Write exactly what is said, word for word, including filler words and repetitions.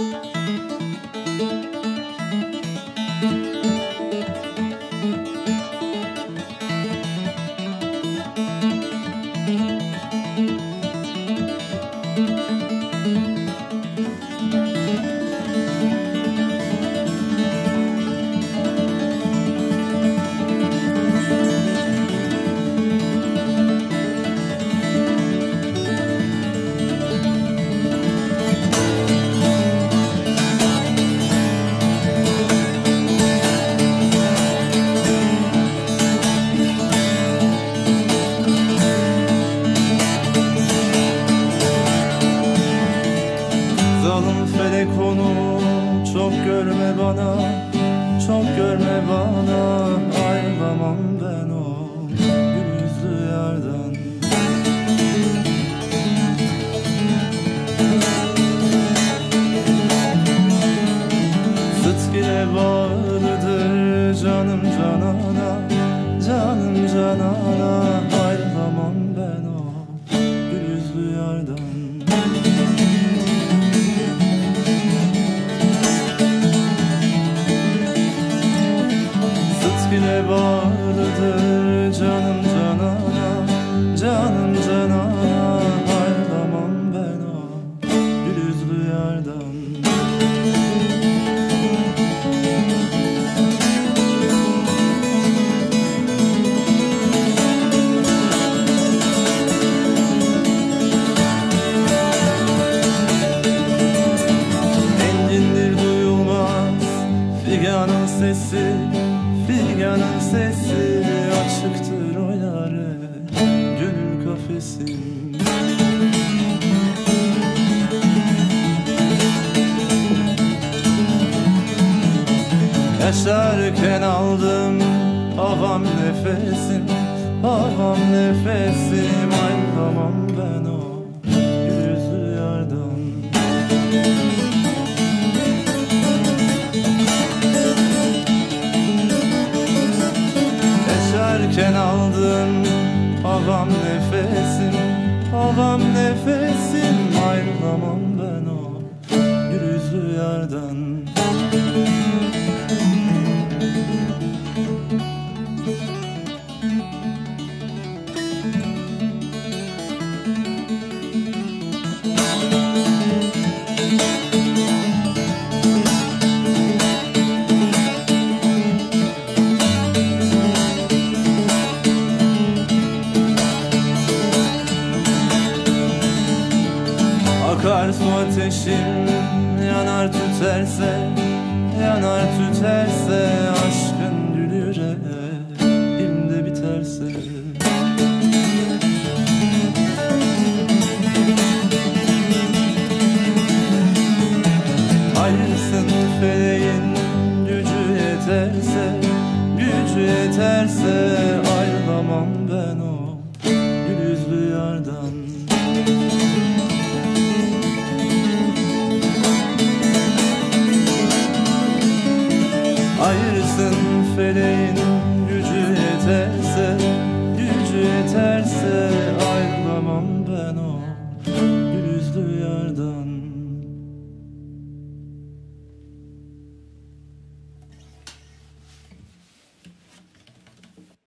Zalim felek onu çok görme bana, çok görme bana. Ayrılamam ben o gül yüzlü yardan. Sıt ile bağlıdır canım canana, canım canana. Ayrılamam ben o gül yüzlü yardan. Bile bağlıdır canım canana, canım canana. Ayrılamam ben o gül yüzlü yardan. Engindir duyulmaz figanın sesi, figanın sesi. Açıktır o yâre gönül kafesim. Yaşarken aldım havam nefesim, havam nefesim. Ayrılamam ben o gül yüzlü yardan. Yaşarken aldım havam nefesim, havam nefesim. Ayrılamam ben o gül yüzlü yardan. Akarsu ateşim yanar tüterse, yanar tüterse. Aşkın gül yüreğimde biterse.